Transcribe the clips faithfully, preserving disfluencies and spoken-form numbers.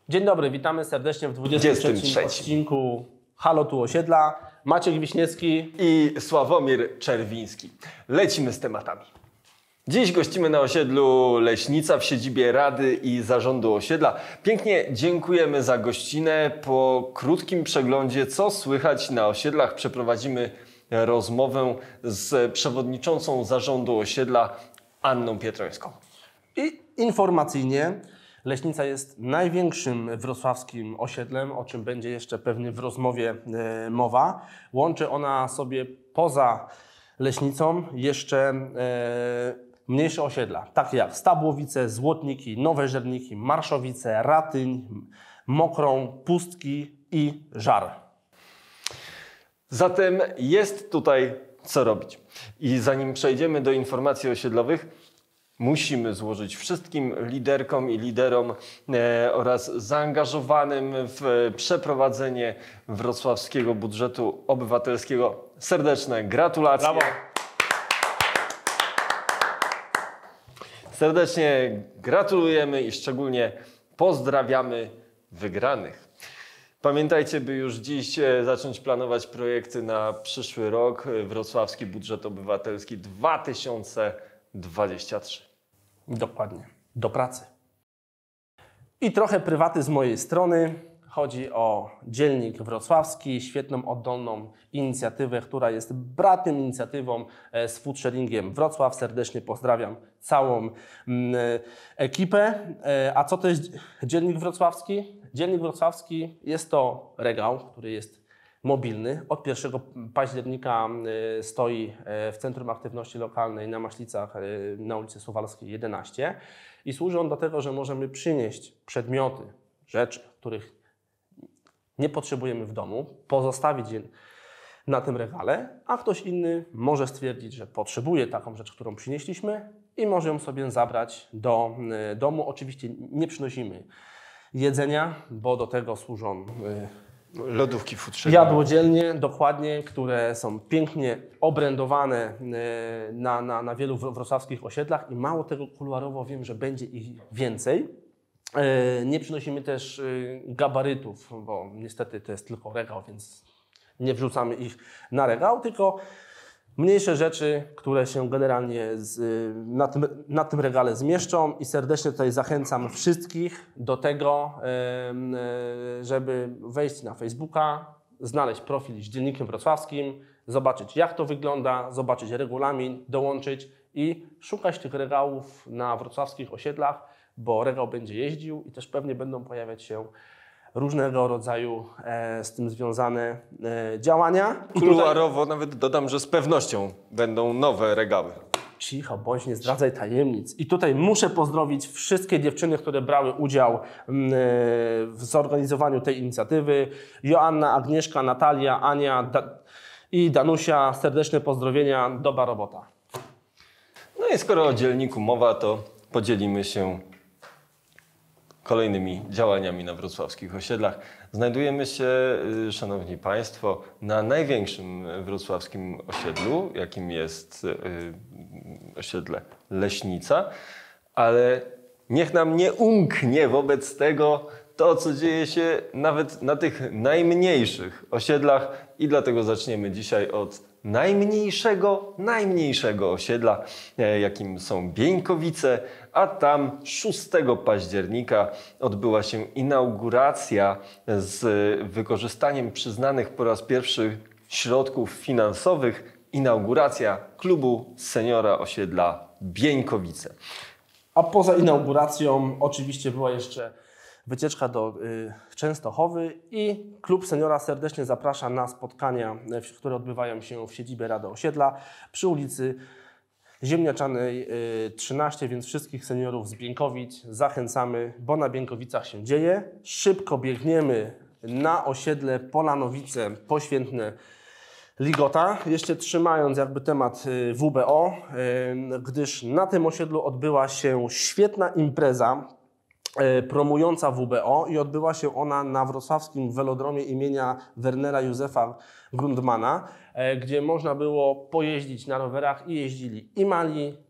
Dzień dobry, witamy serdecznie w dwudziestym trzecim odcinku Halo tu Osiedla. Maciek Wiśniewski i Sławomir Czerwiński. Lecimy z tematami. Dziś gościmy na osiedlu Leśnica w siedzibie Rady i Zarządu Osiedla. Pięknie dziękujemy za gościnę. Po krótkim przeglądzie, co słychać na osiedlach, przeprowadzimy rozmowę z przewodniczącą Zarządu Osiedla Anną Pietrońską. I informacyjnie Leśnica jest największym wrocławskim osiedlem, o czym będzie jeszcze pewnie w rozmowie e, mowa. Łączy ona sobie poza Leśnicą jeszcze e, mniejsze osiedla, takie jak Stabłowice, Złotniki, Nowe Żerniki, Marszowice, Ratyń, Mokrą, Pustki i Żar. Zatem jest tutaj co robić. I zanim przejdziemy do informacji osiedlowych, musimy złożyć wszystkim liderkom i liderom e, oraz zaangażowanym w przeprowadzenie wrocławskiego budżetu obywatelskiego serdeczne gratulacje. Brawo. Serdecznie gratulujemy i szczególnie pozdrawiamy wygranych. Pamiętajcie, by już dziś zacząć planować projekty na przyszły rok. Wrocławski budżet obywatelski dwa tysiące dwudziesty trzeci. Dokładnie. Do pracy. I trochę prywaty z mojej strony. Chodzi o Dziennik Wrocławski, świetną, oddolną inicjatywę, która jest bratnią inicjatywą z Foodsharingiem Wrocław. Serdecznie pozdrawiam całą mm, ekipę. A co to jest Dziennik Wrocławski? Dziennik Wrocławski jest to regał, który jest mobilny. Od pierwszego października stoi w Centrum Aktywności Lokalnej na Maślicach na ulicy Suwalskiej jedenaście i służy on do tego, że możemy przynieść przedmioty, rzeczy, których nie potrzebujemy w domu, pozostawić je na tym regale, a ktoś inny może stwierdzić, że potrzebuje taką rzecz, którą przynieśliśmy i może ją sobie zabrać do domu. Oczywiście nie przynosimy jedzenia, bo do tego służą lodówki Foodsharing. Jadłodzielnie, dokładnie, które są pięknie obrędowane na, na, na wielu wrocławskich osiedlach i mało tego, kuluarowo wiem, że będzie ich więcej. Nie przynosimy też gabarytów, bo niestety to jest tylko regał, więc nie wrzucamy ich na regał, tylko mniejsze rzeczy, które się generalnie z, na, tym, na tym regale zmieszczą i serdecznie tutaj zachęcam wszystkich do tego, żeby wejść na Facebooka, znaleźć profil z Dziennikiem Wrocławskim, zobaczyć jak to wygląda, zobaczyć regulamin, dołączyć i szukać tych regałów na wrocławskich osiedlach, bo regał będzie jeździł i też pewnie będą pojawiać się różnego rodzaju e, z tym związane e, działania. Kuluarowo tutaj nawet dodam, że z pewnością będą nowe regały. Cicho, bądź nie zdradzaj tajemnic. I tutaj muszę pozdrowić wszystkie dziewczyny, które brały udział m, w zorganizowaniu tej inicjatywy. Joanna, Agnieszka, Natalia, Ania da i Danusia. Serdeczne pozdrowienia, dobra robota. No i skoro o dzielniku mowa, to podzielimy się kolejnymi działaniami na wrocławskich osiedlach. Znajdujemy się, szanowni państwo, na największym wrocławskim osiedlu, jakim jest osiedle Leśnica, ale niech nam nie umknie wobec tego to, co dzieje się nawet na tych najmniejszych osiedlach i dlatego zaczniemy dzisiaj od najmniejszego, najmniejszego osiedla, jakim są Bieńkowice, a tam szóstego października odbyła się inauguracja z wykorzystaniem przyznanych po raz pierwszy środków finansowych, inauguracja klubu seniora osiedla Bieńkowice. A poza inauguracją oczywiście była jeszcze wycieczka do y, Częstochowy i klub seniora serdecznie zaprasza na spotkania, które odbywają się w siedzibie Rady Osiedla przy ulicy Ziemniaczanej y, trzynaście, więc wszystkich seniorów z Bieńkowic zachęcamy, bo na Bieńkowicach się dzieje. Szybko biegniemy na osiedle Polanowice Poświętne Ligota, jeszcze trzymając jakby temat W B O, y, gdyż na tym osiedlu odbyła się świetna impreza promująca W B O i odbyła się ona na wrocławskim welodromie imienia Wernera Józefa Grundmana, gdzie można było pojeździć na rowerach i jeździli i mali,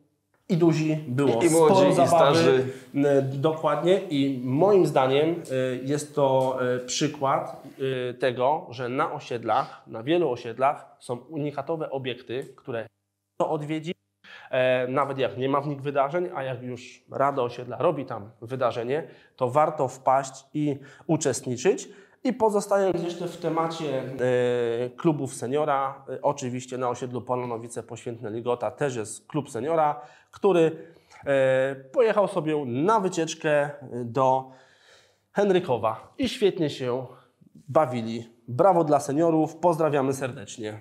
I duzi, było I młodzi, sporo i zabawy. starzy. Dokładnie i moim zdaniem jest to przykład tego, że na osiedlach, na wielu osiedlach są unikatowe obiekty, które to odwiedzi, nawet jak nie ma w nich wydarzeń, a jak już Rada Osiedla robi tam wydarzenie, to warto wpaść i uczestniczyć. I pozostając jeszcze w temacie e, klubów seniora, e, oczywiście na osiedlu Polonowice Poświętne Ligota też jest klub seniora, który e, pojechał sobie na wycieczkę do Henrykowa i świetnie się bawili. Brawo dla seniorów, pozdrawiamy serdecznie.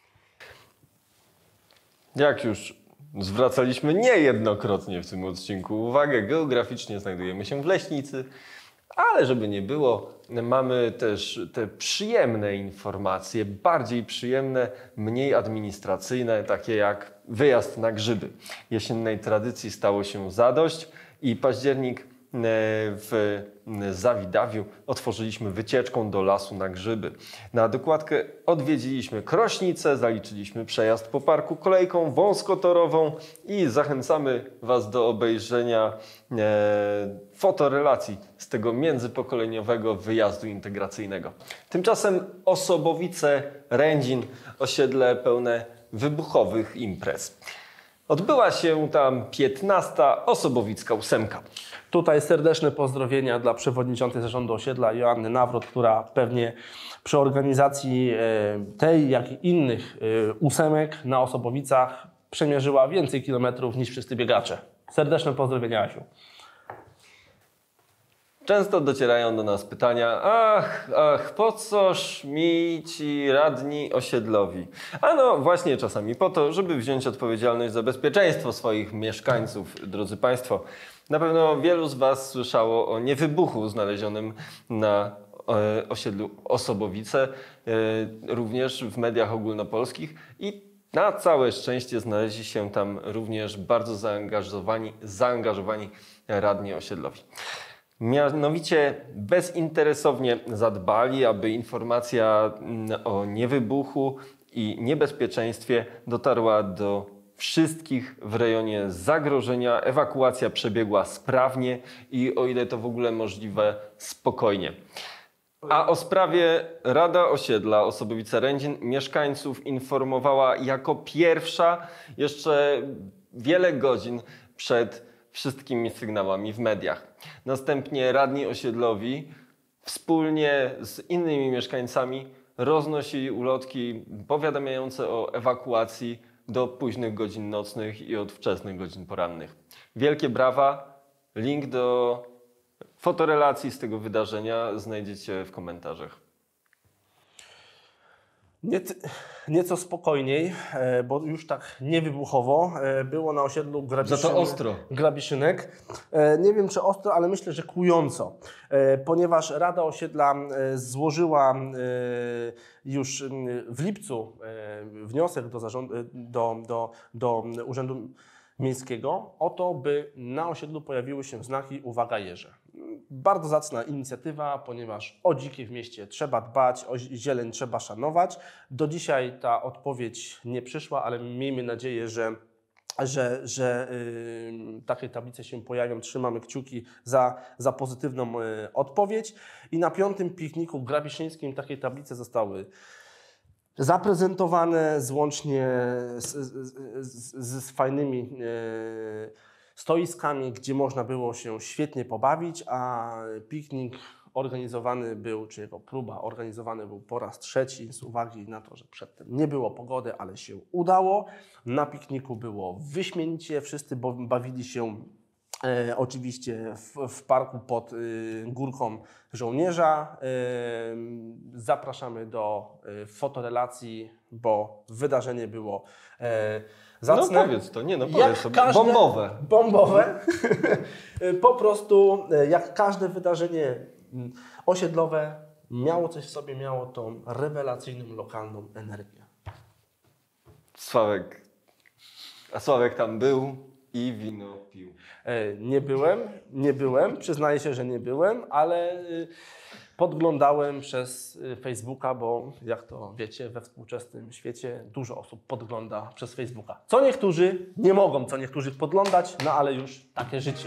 Jak już zwracaliśmy niejednokrotnie w tym odcinku uwagę, geograficznie znajdujemy się w Leśnicy. Ale żeby nie było, mamy też te przyjemne informacje, bardziej przyjemne, mniej administracyjne, takie jak wyjazd na grzyby. Jesiennej tradycji stało się zadość i październik w Zawidawiu otworzyliśmy wycieczką do lasu na grzyby. Na dokładkę odwiedziliśmy Krośnicę, zaliczyliśmy przejazd po parku kolejką wąskotorową i zachęcamy Was do obejrzenia e, fotorelacji z tego międzypokoleniowego wyjazdu integracyjnego. Tymczasem Osobowice, Rędzin, osiedle pełne wybuchowych imprez. Odbyła się tam piętnasta Osobowicka ósemka. Tutaj serdeczne pozdrowienia dla przewodniczącej zarządu osiedla Joanny Nawrot, która pewnie przy organizacji tej, jak i innych ósemek na Osobowicach przemierzyła więcej kilometrów niż wszyscy biegacze. Serdeczne pozdrowienia, Asiu. Często docierają do nas pytania, ach, ach, po coż mi ci radni osiedlowi? A no właśnie czasami po to, żeby wziąć odpowiedzialność za bezpieczeństwo swoich mieszkańców, drodzy Państwo. Na pewno wielu z Was słyszało o niewybuchu znalezionym na e, osiedlu Osobowice, e, również w mediach ogólnopolskich i na całe szczęście znaleźli się tam również bardzo zaangażowani, zaangażowani radni osiedlowi. Mianowicie bezinteresownie zadbali, aby informacja o niewybuchu i niebezpieczeństwie dotarła do wszystkich w rejonie zagrożenia. Ewakuacja przebiegła sprawnie i o ile to w ogóle możliwe, spokojnie. A o sprawie Rada Osiedla Osobowice-Rędzin mieszkańców informowała jako pierwsza jeszcze wiele godzin przed wszystkimi sygnałami w mediach. Następnie radni osiedlowi wspólnie z innymi mieszkańcami roznosili ulotki powiadamiające o ewakuacji do późnych godzin nocnych i od wczesnych godzin porannych. Wielkie brawa. Link do fotorelacji z tego wydarzenia znajdziecie w komentarzach. Nieco spokojniej, bo już tak niewybuchowo było na osiedlu Grabiszynek. Za to ostro. Grabiszynek. Nie wiem czy ostro, ale myślę, że kłująco, ponieważ Rada Osiedla złożyła już w lipcu wniosek do, zarządu, do, do, do Urzędu Miejskiego o to, by na osiedlu pojawiły się znaki uwaga jeże. Bardzo zacna inicjatywa, ponieważ o dzikie w mieście trzeba dbać, o zieleń trzeba szanować. Do dzisiaj ta odpowiedź nie przyszła, ale miejmy nadzieję, że, że, że yy, takie tablice się pojawią. Trzymamy kciuki za, za pozytywną yy, odpowiedź. I na piątym pikniku grabiszyńskim takie tablice zostały zaprezentowane złącznie z, z, z, z fajnymi yy, stoiskami, gdzie można było się świetnie pobawić, a piknik organizowany był, czy jego próba organizowany był po raz trzeci z uwagi na to, że przedtem nie było pogody, ale się udało. Na pikniku było wyśmienicie, wszyscy bawili się e, oczywiście w, w parku pod y, górką żołnierza. E, zapraszamy do y, fotorelacji, bo wydarzenie było e, zacne. No powiedz to, nie no powiedz to, każde, bombowe. Bombowe. Po prostu jak każde wydarzenie osiedlowe miało coś w sobie, miało tą rewelacyjną, lokalną energię. Sławek, a Sławek tam był i wino pił. Nie byłem, nie byłem, przyznaję się, że nie byłem, ale Podglądałem przez Facebooka, bo jak to wiecie, we współczesnym świecie dużo osób podgląda przez Facebooka. Co niektórzy nie mogą, co niektórzy podglądać, no ale już takie życie.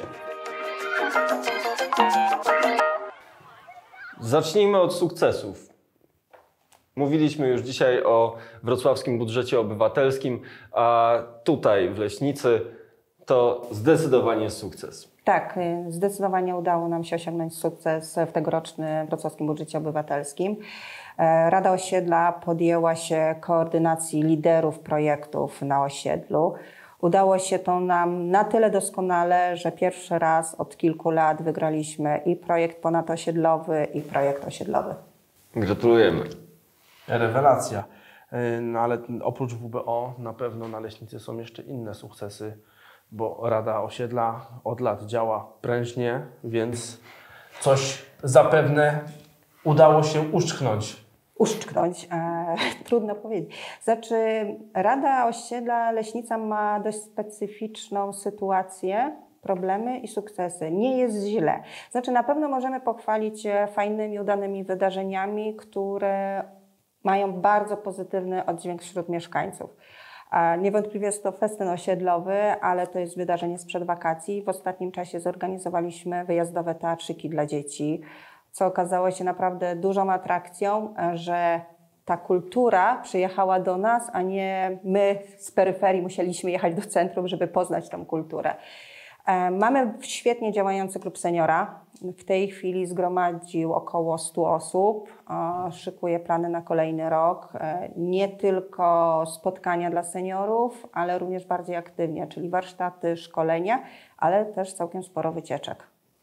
Zacznijmy od sukcesów. Mówiliśmy już dzisiaj o wrocławskim budżecie obywatelskim, a tutaj w Leśnicy to zdecydowanie sukces. Tak, zdecydowanie udało nam się osiągnąć sukces w tegorocznym wrocławskim budżecie obywatelskim. Rada Osiedla podjęła się koordynacji liderów projektów na osiedlu. Udało się to nam na tyle doskonale, że pierwszy raz od kilku lat wygraliśmy i projekt ponadosiedlowy, i projekt osiedlowy. Gratulujemy. Rewelacja. No ale oprócz W B O na pewno na Leśnicy są jeszcze inne sukcesy, bo Rada Osiedla od lat działa prężnie, więc coś zapewne udało się uszczknąć. Uszczknąć, e, trudno powiedzieć. Znaczy, Rada Osiedla Leśnica ma dość specyficzną sytuację, problemy i sukcesy. Nie jest źle. Znaczy, na pewno możemy pochwalić się fajnymi, udanymi wydarzeniami, które mają bardzo pozytywny oddźwięk wśród mieszkańców. Niewątpliwie jest to festyn osiedlowy, ale to jest wydarzenie sprzed wakacji. W ostatnim czasie zorganizowaliśmy wyjazdowe teatrzyki dla dzieci, co okazało się naprawdę dużą atrakcją, że ta kultura przyjechała do nas, a nie my z peryferii musieliśmy jechać do centrum, żeby poznać tą kulturę. Mamy świetnie działający klub seniora. W tej chwili zgromadził około stu osób. Szykuje plany na kolejny rok. Nie tylko spotkania dla seniorów, ale również bardziej aktywnie, czyli warsztaty, szkolenia, ale też całkiem sporo wycieczek.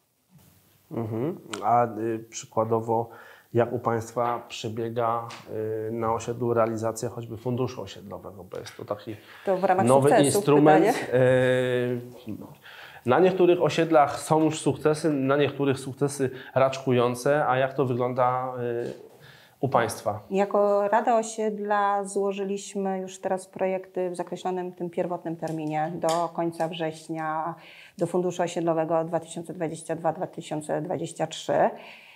Mhm. A y, przykładowo, jak u Państwa przebiega y, na osiedlu realizacja choćby funduszu osiedlowego, bo jest to taki to w ramach nowy instrument. Y, na niektórych osiedlach są już sukcesy, na niektórych sukcesy raczkujące, a jak to wygląda y, u Państwa? Jako Rada Osiedla złożyliśmy już teraz projekty w zakreślonym tym pierwotnym terminie do końca września do Funduszu Osiedlowego dwa tysiące dwudziestego drugiego do dwa tysiące dwudziestego trzeciego.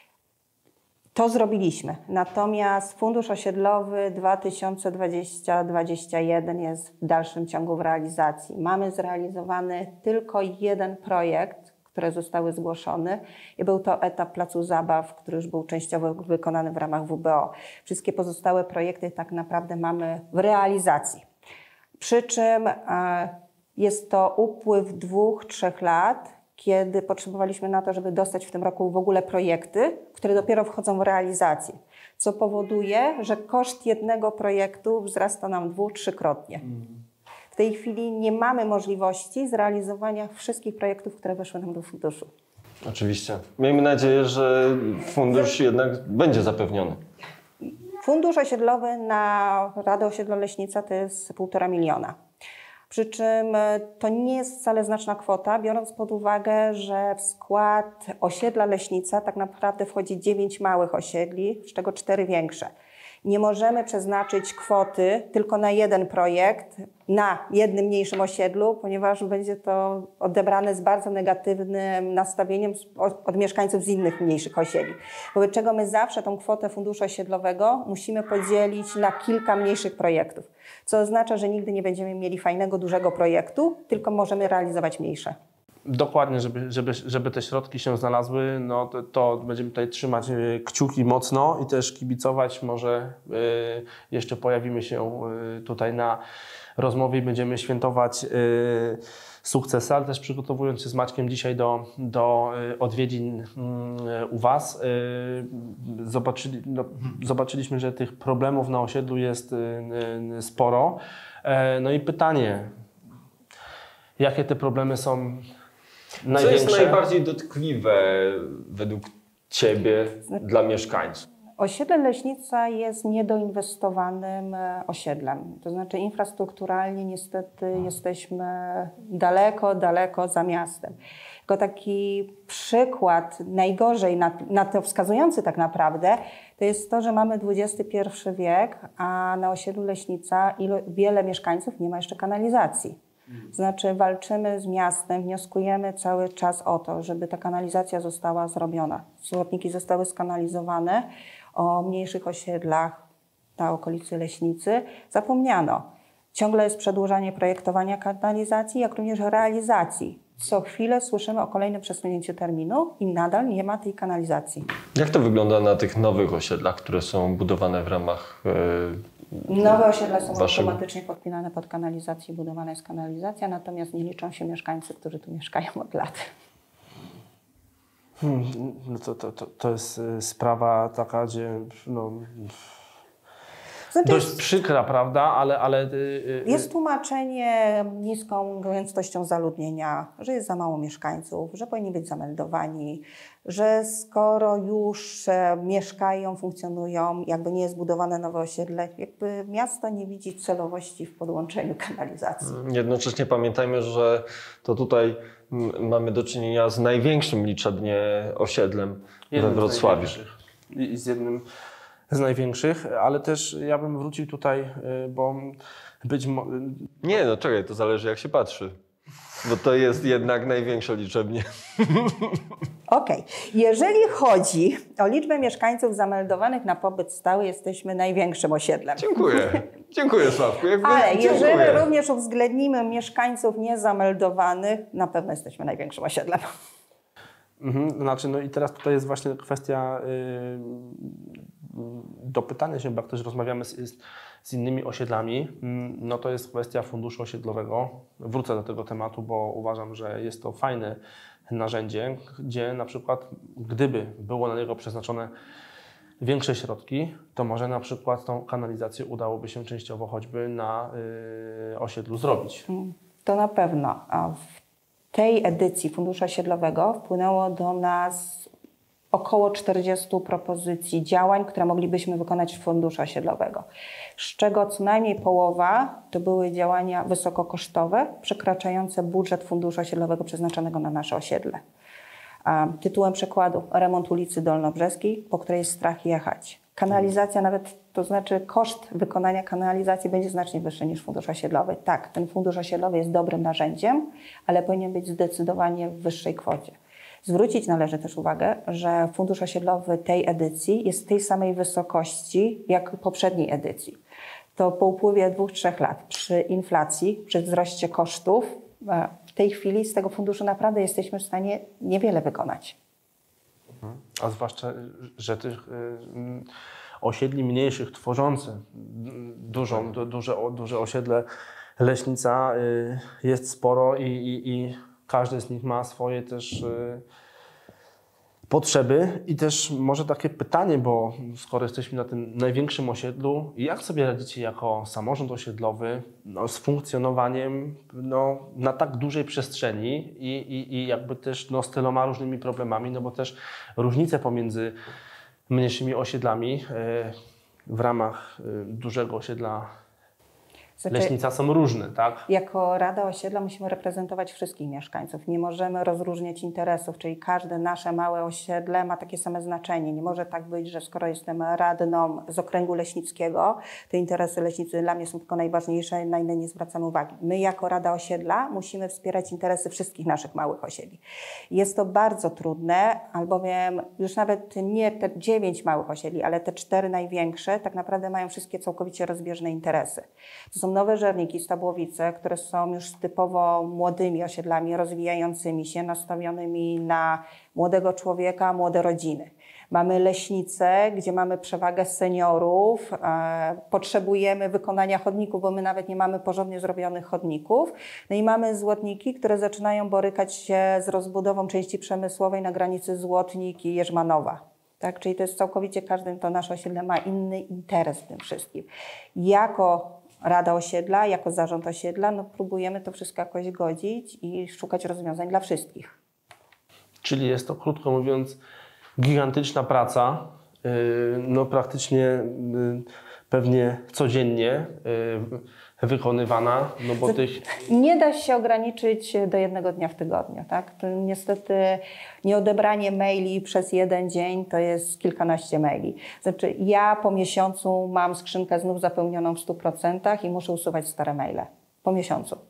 To zrobiliśmy. Natomiast Fundusz Osiedlowy dwa tysiące dwudziesty do dwudziestego pierwszego jest w dalszym ciągu w realizacji. Mamy zrealizowany tylko jeden projekt, które zostały zgłoszone i był to etap placu zabaw, który już był częściowo wykonany w ramach W B O. Wszystkie pozostałe projekty tak naprawdę mamy w realizacji. Przy czym e, jest to upływ dwóch, trzech lat, kiedy potrzebowaliśmy na to, żeby dostać w tym roku w ogóle projekty, które dopiero wchodzą w realizację, co powoduje, że koszt jednego projektu wzrasta nam dwu-, trzykrotnie. W tej chwili nie mamy możliwości zrealizowania wszystkich projektów, które weszły nam do funduszu. Oczywiście. Miejmy nadzieję, że fundusz jednak będzie zapewniony. Fundusz osiedlowy na Radę Osiedla Leśnica to jest półtora miliona. Przy czym to nie jest wcale znaczna kwota, biorąc pod uwagę, że w skład osiedla Leśnica tak naprawdę wchodzi dziewięć małych osiedli, z czego cztery większe. Nie możemy przeznaczyć kwoty tylko na jeden projekt, na jednym mniejszym osiedlu, ponieważ będzie to odebrane z bardzo negatywnym nastawieniem od mieszkańców z innych mniejszych osiedli. Wobec czego my zawsze tą kwotę funduszu osiedlowego musimy podzielić na kilka mniejszych projektów, co oznacza, że nigdy nie będziemy mieli fajnego, dużego projektu, tylko możemy realizować mniejsze. Dokładnie, żeby, żeby, żeby te środki się znalazły, no to, to będziemy tutaj trzymać y, kciuki mocno i też kibicować. Może y, jeszcze pojawimy się y, tutaj na rozmowie i będziemy świętować y, sukcesy, ale też przygotowując się z Maćkiem dzisiaj do, do y, odwiedzin y, u Was, y, zobaczyli, no, zobaczyliśmy, że tych problemów na osiedlu jest y, y, sporo. Y, no i pytanie, jakie te problemy są największe? Co jest najbardziej dotkliwe według Ciebie dla mieszkańców? Osiedle Leśnica jest niedoinwestowanym osiedlem. To znaczy infrastrukturalnie niestety jesteśmy daleko, daleko za miastem. Jako taki przykład najgorzej na, na to wskazujący tak naprawdę, to jest to, że mamy dwudziesty pierwszy wiek, a na osiedlu Leśnica ilo, wiele mieszkańców nie ma jeszcze kanalizacji. Znaczy walczymy z miastem, wnioskujemy cały czas o to, żeby ta kanalizacja została zrobiona. Złotniki zostały skanalizowane, o mniejszych osiedlach na okolicy Leśnicy zapomniano. Ciągle jest przedłużanie projektowania kanalizacji, jak również realizacji. Co chwilę słyszymy o kolejnym przesunięciu terminu i nadal nie ma tej kanalizacji. Jak to wygląda na tych nowych osiedlach, które są budowane w ramach yy, Nowe osiedla są waszego... automatycznie podpinane pod kanalizację, budowana jest kanalizacja, natomiast nie liczą się mieszkańcy, którzy tu mieszkają od lat. Hmm, no to, to, to, to jest sprawa taka, gdzie no, Znaczy dość jest, przykra, prawda, ale... ale yy, jest tłumaczenie niską gęstością zaludnienia, że jest za mało mieszkańców, że powinni być zameldowani, że skoro już e, mieszkają, funkcjonują, jakby nie jest budowane nowe osiedle, jakby miasto nie widzi celowości w podłączeniu kanalizacji. Jednocześnie pamiętajmy, że to tutaj m, mamy do czynienia z największym liczebnie osiedlem we Wrocławiu. I z jednym z największych, ale też ja bym wrócił tutaj, bo być może... Nie, no czekaj, to zależy jak się patrzy. Bo to jest jednak największe liczebnie. Okej. Okay. Jeżeli chodzi o liczbę mieszkańców zameldowanych na pobyt stały, jesteśmy największym osiedlem. Dziękuję. Dziękuję, Sławku. Jakby, Ale dziękuję. jeżeli również uwzględnimy mieszkańców niezameldowanych, na pewno jesteśmy największym osiedlem. Mhm, znaczy, no i teraz tutaj jest właśnie kwestia yy, dopytania się, bo jak też rozmawiamy z, z, z innymi osiedlami, no to jest kwestia funduszu osiedlowego. Wrócę do tego tematu, bo uważam, że jest to fajne narzędzie, gdzie na przykład gdyby było na niego przeznaczone większe środki, to może na przykład tą kanalizację udałoby się częściowo choćby na yy, osiedlu zrobić. To na pewno. A w tej edycji Funduszu Osiedlowego wpłynęło do nas około czterdziestu propozycji działań, które moglibyśmy wykonać w Funduszu Osiedlowego. Z czego co najmniej połowa to były działania wysokokosztowe, przekraczające budżet Funduszu Osiedlowego przeznaczonego na nasze osiedle. A tytułem przykładu remont ulicy Dolnobrzeskiej, po której jest strach jechać. Kanalizacja nawet, to znaczy koszt wykonania kanalizacji będzie znacznie wyższy niż fundusz osiedlowy. Tak, ten fundusz osiedlowy jest dobrym narzędziem, ale powinien być zdecydowanie w wyższej kwocie. Zwrócić należy też uwagę, że fundusz osiedlowy tej edycji jest tej samej wysokości jak poprzedniej edycji. To po upływie dwóch, trzech lat przy inflacji, przy wzroście kosztów, w tej chwili z tego funduszu naprawdę jesteśmy w stanie niewiele wykonać. A zwłaszcza, że tych osiedli mniejszych, tworzących dużą, du, duże, duże osiedle Leśnica jest sporo i, i, i każdy z nich ma swoje też potrzeby. I też może takie pytanie, bo skoro jesteśmy na tym największym osiedlu, jak sobie radzicie jako samorząd osiedlowy no, z funkcjonowaniem no, na tak dużej przestrzeni i, i, i jakby też no, z tyloma różnymi problemami, no bo też różnice pomiędzy mniejszymi osiedlami w ramach dużego osiedla Znaczy, Leśnica są różne, tak? Jako Rada Osiedla musimy reprezentować wszystkich mieszkańców. Nie możemy rozróżniać interesów, czyli każde nasze małe osiedle ma takie same znaczenie. Nie może tak być, że skoro jestem radną z okręgu leśnickiego, to interesy leśnicy dla mnie są tylko najważniejsze, na inne nie zwracamy uwagi. My jako Rada Osiedla musimy wspierać interesy wszystkich naszych małych osiedli. Jest to bardzo trudne, albowiem już nawet nie te dziewięć małych osiedli, ale te cztery największe tak naprawdę mają wszystkie całkowicie rozbieżne interesy. To są nowe Żerniki, Stabłowice, które są już typowo młodymi osiedlami, rozwijającymi się, nastawionymi na młodego człowieka, młode rodziny. Mamy Leśnice, gdzie mamy przewagę seniorów, e, potrzebujemy wykonania chodników, bo my nawet nie mamy porządnie zrobionych chodników. No i mamy Złotniki, które zaczynają borykać się z rozbudową części przemysłowej na granicy Złotnik i Jerzmanowa. Tak? Czyli to jest całkowicie, każdy to nasze osiedle ma inny interes w tym wszystkim. Jako Rada Osiedla, jako zarząd osiedla, no próbujemy to wszystko jakoś godzić i szukać rozwiązań dla wszystkich. Czyli jest to, krótko mówiąc, gigantyczna praca, yy, no praktycznie yy, pewnie codziennie yy, wykonywana, no bo tych... Nie da się ograniczyć do jednego dnia w tygodniu, tak? To niestety nieodebranie maili przez jeden dzień to jest kilkanaście maili. Znaczy ja po miesiącu mam skrzynkę znów zapełnioną w stu procentach i muszę usuwać stare maile. Po miesiącu.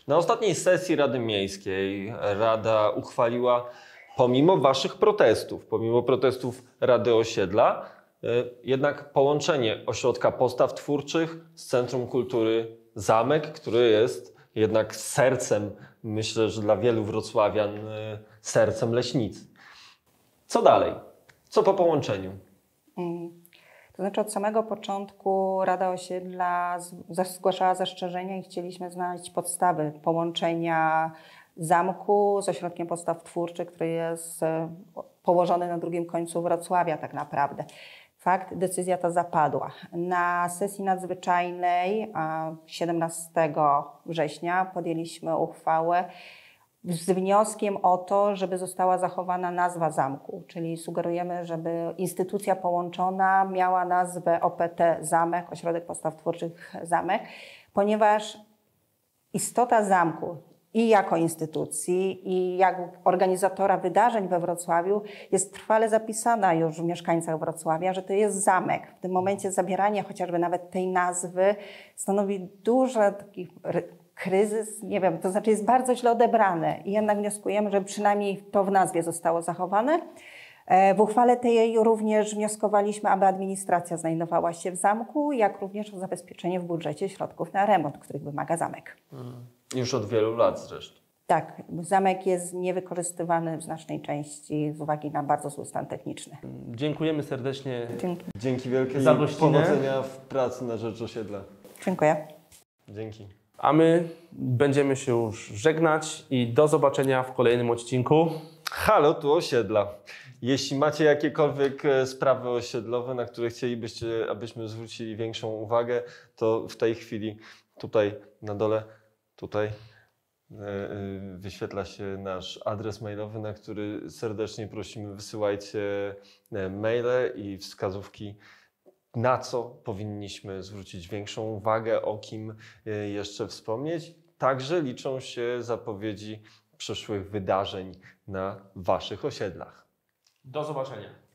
Na ostatniej sesji Rady Miejskiej Rada uchwaliła, pomimo waszych protestów, pomimo protestów Rady Osiedla, jednak połączenie Ośrodka Postaw Twórczych z Centrum Kultury Zamek, który jest jednak sercem, myślę, że dla wielu wrocławian, sercem Leśnicy. Co dalej? Co po połączeniu? Mm. To znaczy od samego początku Rada Osiedla zgłaszała zastrzeżenia i chcieliśmy znaleźć podstawy połączenia zamku z Ośrodkiem Postaw Twórczych, który jest położony na drugim końcu Wrocławia tak naprawdę. Fakt, decyzja ta zapadła. Na sesji nadzwyczajnej siedemnastego września podjęliśmy uchwałę z wnioskiem o to, żeby została zachowana nazwa zamku, czyli sugerujemy, żeby instytucja połączona miała nazwę O P T Zamek, Ośrodek Postaw Twórczych Zamek, ponieważ istota zamku i jako instytucji, i jako organizatora wydarzeń we Wrocławiu jest trwale zapisana już w mieszkańcach Wrocławia, że to jest zamek. W tym momencie zabieranie chociażby nawet tej nazwy stanowi duży taki kryzys, nie wiem, to znaczy jest bardzo źle odebrane i jednak wnioskujemy, żeby przynajmniej to w nazwie zostało zachowane. W uchwale tej również wnioskowaliśmy, aby administracja znajdowała się w zamku, jak również o zabezpieczenie w budżecie środków na remont, których wymaga zamek. Hmm. Już od wielu lat zresztą. Tak, zamek jest niewykorzystywany w znacznej części z uwagi na bardzo zły stan techniczny. Dziękujemy serdecznie. Dzięki. Dzięki wielkie Za i gościnę. powodzenia w pracy na rzecz osiedla. Dziękuję. Dzięki. A my będziemy się już żegnać i do zobaczenia w kolejnym odcinku. Halo, tu osiedla. Jeśli macie jakiekolwiek sprawy osiedlowe, na które chcielibyście, abyśmy zwrócili większą uwagę, to w tej chwili tutaj na dole, tutaj wyświetla się nasz adres mailowy, na który serdecznie prosimy, wysyłajcie maile i wskazówki, na co powinniśmy zwrócić większą uwagę, o kim jeszcze wspomnieć. Także liczą się zapowiedzi przyszłych wydarzeń na waszych osiedlach. Do zobaczenia.